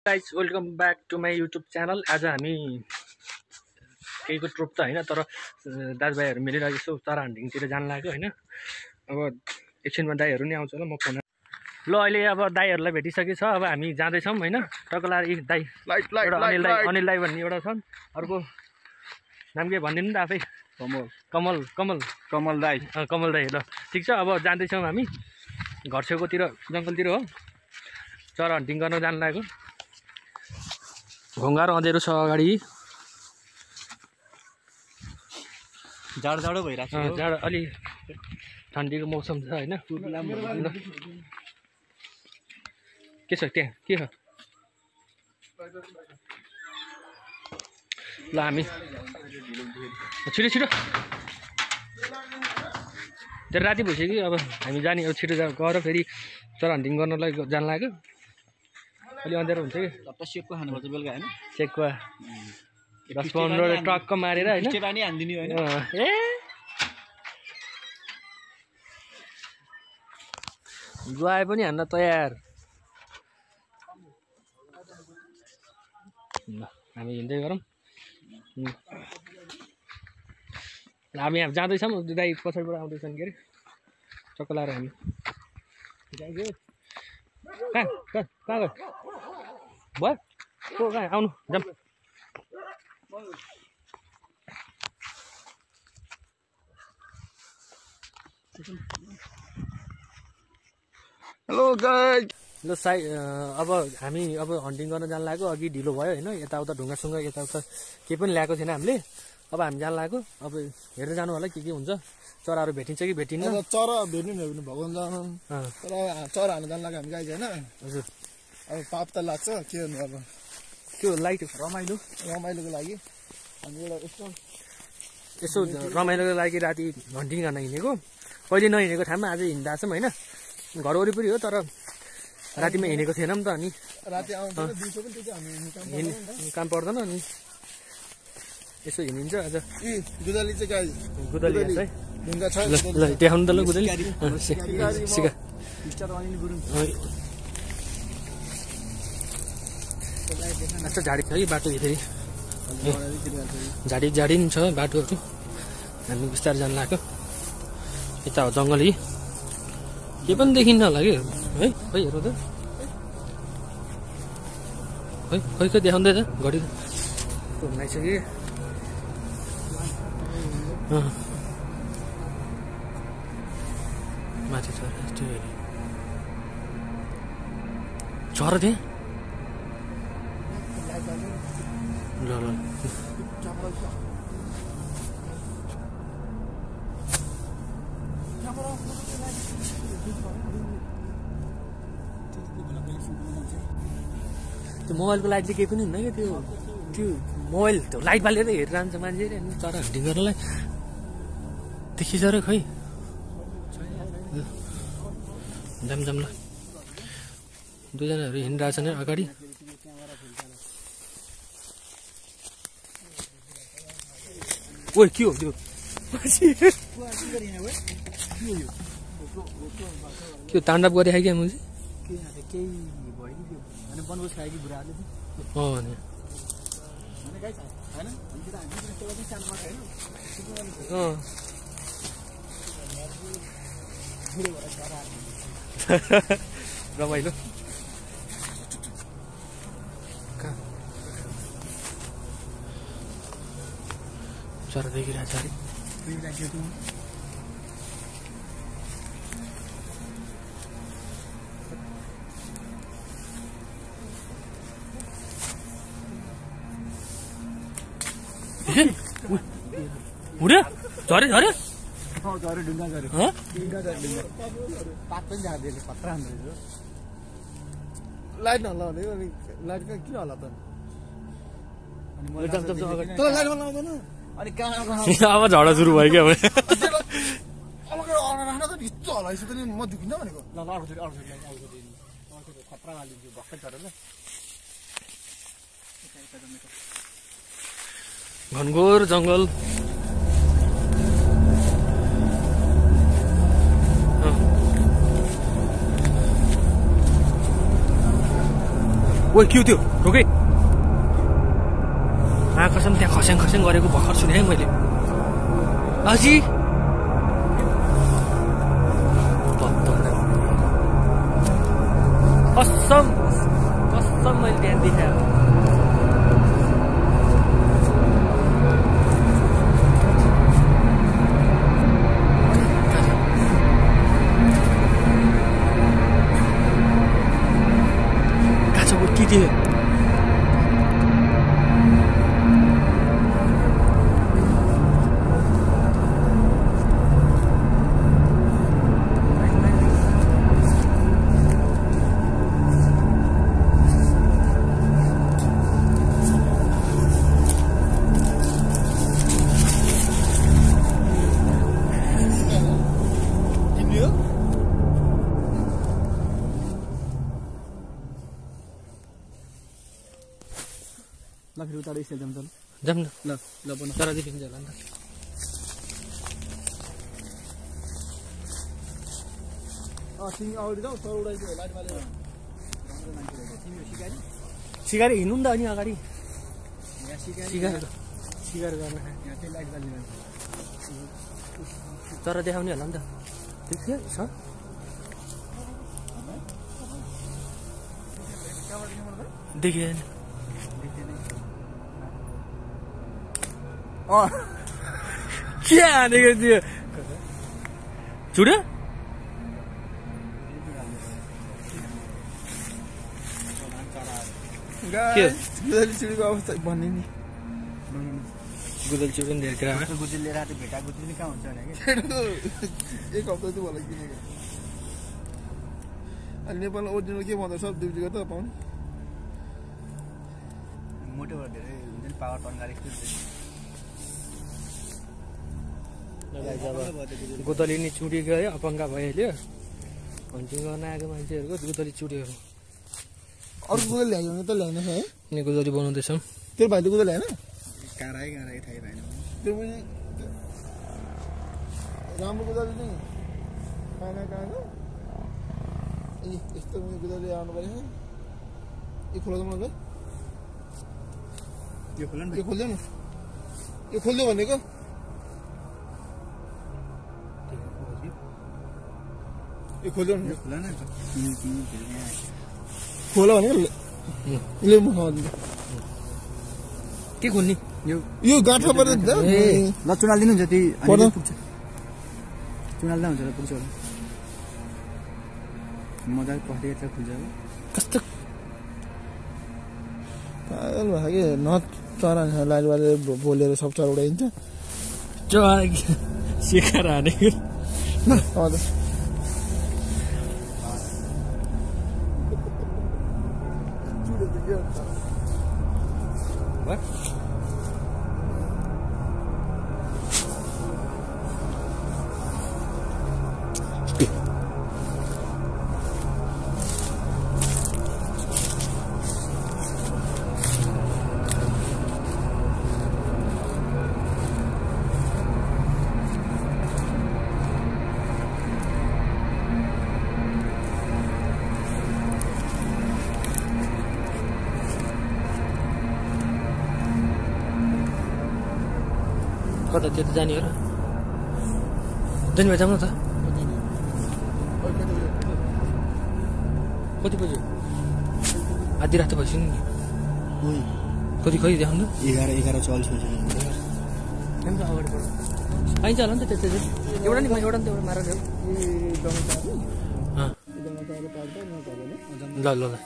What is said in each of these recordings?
Guys welcome back to my YouTube channel. आज हामी केहीको ट्रुप त होइन, तर दाजुभाइहरू मिलेर यसो चरा हन्टिङतिर जान लाग्यो होइन। अब एकछिनमा दाईहरू नि आउँछ होला, म फोन ल अहिले अब दाईहरूलाई भेटिसकेको छ। अब हामी जाँदैछौँ होइन। टकला दाई अनिल दाई भन्ने एउटा छन्, अर्को नाम के भनिदिनु नि त आफै। कमल कमल कमल दाई कमल दाई ल ठिक छ। अब जाँदैछौँ हामी घर छेउकोतिर जङ्गलतिर हो, चरा हन्टिङ गर्न जान लाग्यो। घोङ्गार अँधेरो छ अगाडि, जाडो भइरहेको छ। जाडो अलि ठन्डीको मौसम छ होइन। के छ त्यहाँ के छ ल हामी छिटो छिटो त्यो राति भइसक्यो। अब हामी जाने, अब छिटो गएर फेरि चरा हन्टिङ गर्नलाई जान लाग्यो। अलि अँधेरो हुन्छ कि सेकको खानुपर्छ बेलुका होइन। सेकवा 10-15 टक्क मारेर होइन पानी हानिदिने होइन। ए जुवाए पनि हान्न तयार। ल हामी हिँड्दै गरौँ। हामी यहाँ जाँदैछौँ, दाइ पछाडिबाट आउँदैछन् के अरे चक्कर लाएर। हामी कहाँ कहाँ कहाँ गयो भयो को कहाँ आउनु जाऊँ। Hello guys. ल अब हामी अब हन्टिङ गर्न जान लाग्यो। अघि ढिलो भयो होइन, यताउता ढुङ्गासुङ्गा यताउता केही पनि ल्याएको थिएन हामीले। अब हामी जान लाग्यो। अब हेरेर जानु होला के हुन्छ, चराहरू भेटिन्छ कि भेटिन्न। चरा भेट्नु भने भगवान् जानु, तर चरा हाल्नु जान लाग्यो हामी गाई होइन। हजुर अब पाप त लाग्छ, के गर्नु अब। त्यो लाइट रमाइलोको लागि हामी एउटा यसो रमाइलोको लागि राति हन्टिङ गर्न हिँडेको। कहिले नहिँडेको ठाउँमा आज हिँड्दा छौँ होइन। घर वरिपरि हो तर रातिमा हिँडेको थिएनौँ त। अनि राति आउँछ दिउँसो पनि त्यो चाहिँ हामी काम पर्दैन अनि यसो हिँडिन्छ। आज गुदाली चाहिँ गाई गुदली है ढुङ्गा छ। ल देखाउनु त ल गुदली सिका अच्छा झाडी छ कि बाटो फेरि झाडी नि छ बाटोहरू। हामी बिस्तारै जान लाग्यो। यता हो जङ्गल, के पनि देखिन्न होला कि है। खै हेरौँ त है, खै खै देखाउँदै त घडी घुमाइसक्यो। माथि चरा थिएँ ल ल त्यो मोबाइलको लाइट चाहिँ केही पनि हुन्न क्या। त्यो मोबाइल त्यो लाइट बालेर हेरिरहन्छ मान्छेले अनि चरा हन्टिङ गर्नलाई देखिन्छ र खै। जाम ल दुईजनाहरू हिँडिरहेछन् अगाडि। ओ के हो त्यो के ताण्डव गरे क्या मुझे रमाइलो। चरा देखिरहेछ अरे हुँड्यो झरे झरे ढुङ्गा झऱ्यो। पात पनि झार्दियो खतरा हान्दैछ। लाइट नलाउने अनि लाइट कहाँ किन होला त लाइट लाउँदैन। अनि कहाँ अब झडा सुरु भयो क्या। राख्न त ढिच्चो हलाइसक्यो पनि म झुकिन्न भनेको। ल खतरा हालिदिन्छु भक्कै चढेर। घनघोर जङ्गल ओ के हो त्यो रोके कसम त्यहाँ खस्याङ खस्याङ गरेको भर्खर सुने है मैले अजी कसम कसम मैले ध्यान दिएँ Dia. ल फेरि उता यसो जाऊँ जाऊँ न ल ल बना तर देखिन्छ होला नि त तिमी अगाडि जाऊ तर उडाइदियो लाइट बालेर सिगारी हिँड्नु नि त अनि अगाडि यहाँ सिगार गर्न यहाँ चाहिँ लाइट बालेर तर देखाउने होला नि त देख्यो छ देखिएन के हानेको थियो छुट्यो गुदली चिडीको अवस्था भन्ने नि गुदल चिउरी धेरै कुरा गुजुल लिएर आएको भेटा गुजुल नि कहाँ हुन्छ भने एक हप्ता चाहिँ होला किनेको अनि नेपालमा ओरिजिनल के भन्दो सब डिउटी गर्दा पाउने मोटोबाट धेरै हुन्छ नि पावर टन्गारी गुदली नि चुडी गयो अपङ्गा भइहाल्यो भन्छिङ गर्न आएको मान्छेहरूको गुदली चुडीहरू अरू गुदल ल्यायो भने त ल्याएन है नि गुदली बनाउँदैछौँ त्यो भाइले गुदल ल्याएन काँडै थाहै भएन त्यो पनि राम्रो गुदली चाहिँ खाना कहाँको ए यस्तो गुदली आउनु पऱ्यो यो खोला मलाई त्यो खोला यो खोल्दैन यो खोल्यो भनेको यो खोल्यो यो खोला न खोला भनेको लेम्बु खाँदा के खोल्ने यो गाँठा पऱ्यो नि त ल चुनाल दिनुहुन्छ त्यही पर्छ पुग्छ चुनाल्दा हुन्छ र पुग्छ होला मजाले पस्दै खुल्छ होला कस्तो पागल भयो कि न चरा लाइट बालेर बोलेर सब चरा उडाइदिन्छ सिकार हानेको हजुर कता त्यो त जाने हो र जाने भए जाउँ न त कति बज्यो आधी रात भइसक्यो नि कति खै देखाउनु 11:40 बज्यो अगाडि पाइन्छ होला नि त त्यस्तै एउटा नि एउटा नि त एउटा मारेर ल ल ल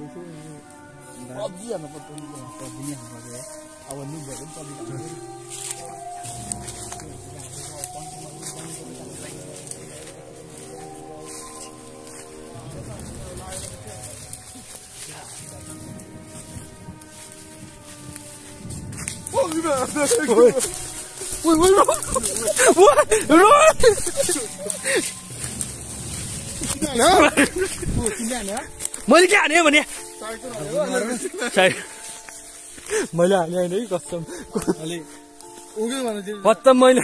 अब नि भयो मैले के हाने भने मैले हाने होइन है कसम खत्तम मैले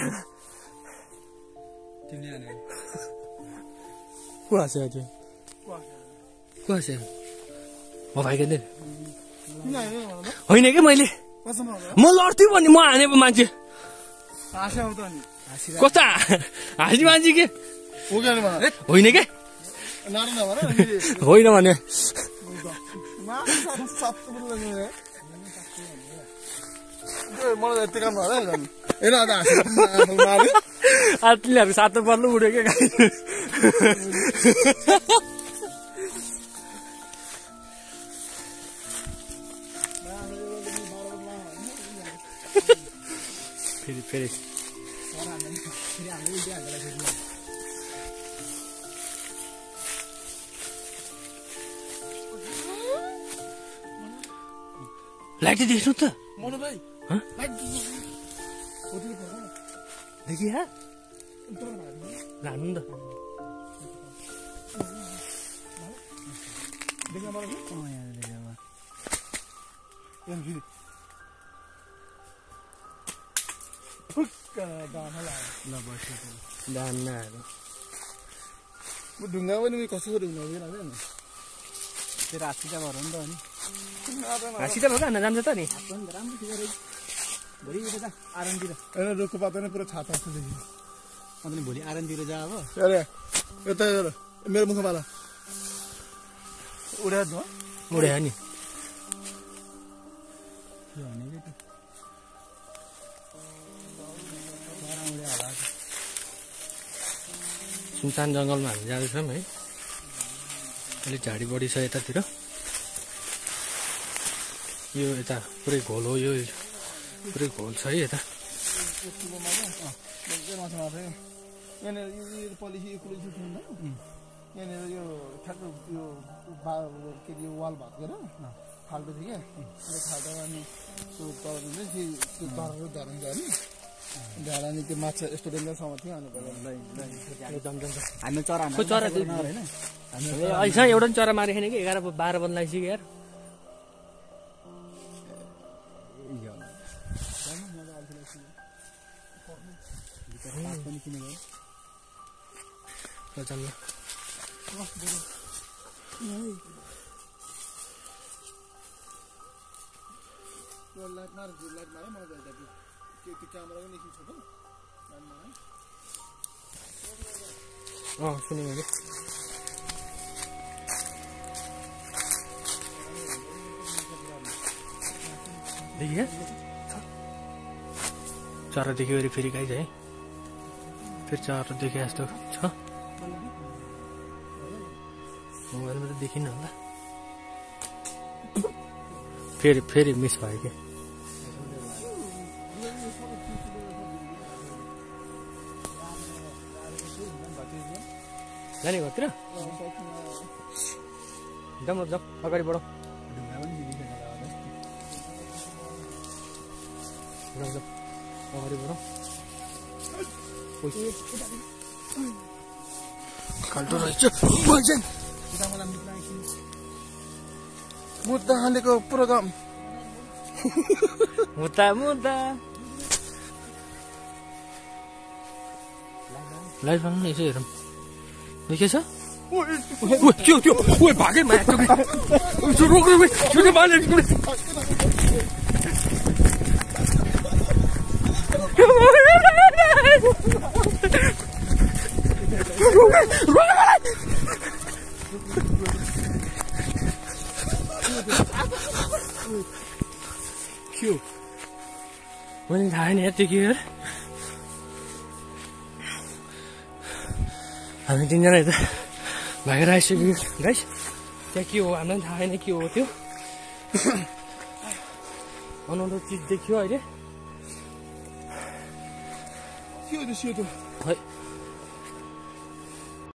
को हाँस्यो को हाँस्यो म भाइको दिएँ किन होइन भन त होइन कि मैले कसम हो म लड्थ्यो भने म हाने पो मान्छे आशा हो त नि कस्तो हाँसी मान्छे के हो कि भन होइन के नारा नभन होइन भने मलाई यति काम भएर हेर हाँस्यो आत्लीहरू सातो पर्नु उठ्यो क्या फेरि फेरि लाइट देख्नु त मनु भाइ हाँ? लाइट देखिया जानु नि त देखिन मलाई दान्नाहरू ढुङ्गा पनि कसो ढुङ्गा होइन त्यो हाँसिटा भएर नि त अनि हाँसी त भएन जान्छ त नि राम्रो ठिक रहेछ भोलि यता आरामतिर होइन रुखको पात नै पुरा छाता जस्तो देखियो अन्त नि भोलि आरामतिर जा अब अरे यता हेर मेरो मुखमाला उडाएर न उड्यो नि सुनसान जङ्गलमा हामी जाँदैछौँ है अलिक झाडी बढी छ यतातिर यो यता पुरै घोल हो यो पुरै घोल छ है यता यहाँनिर यो पोलिसी यहाँनिर यो ठ्याक्क यो के अरे यो वाल भाँचेर फाल्टो थियो क्या फाल्टो अनि त्यो तर त्यो तरहरू झार्नु जाने झाडा अनि त्यो माछा यस्तो डेन्जरसम्म थियो अनि हामी चरा खोइ चरा होइन अहिले एउटा पनि चरा मारेको छैन कि 11-12 बन्द लगाइसक्यो यार पनि किनेको चल्ला लाइट मारे मलाई त्यो क्यामेरा पनि निस्किन्छ त सुनेँ मैले देखिए चरा देख्यो अरे फेरि गाई है फेरि चरा देखे जस्तो छ मोबाइलमा त देखिनँ होला फेरि फेरि मिस भयो कि जाने घरतिर जाउँ जाउँ अगाडि बढौँ जाउँ जाउँ अगाडि बढौँ खाल्टो रहेछ मुद्दा हालेको प्रोग्राम मुद्दा मुद्दा लाइट बाल्नु न यसो हेरौँ देखेछ त्यो त्यो ओ भागे रोक मैले थाहा छैन यति के हामी तिनजना यता भागेर आइसक्यो गाइस त्यहाँ के हो हामीलाई थाहा छैन के हो त्यो अनौठो चिज देखियो अहिले के हो त्यो है